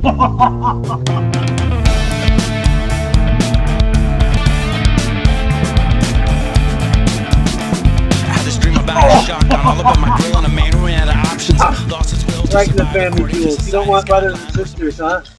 Like the family jewels. You don't want brothers and sisters, huh?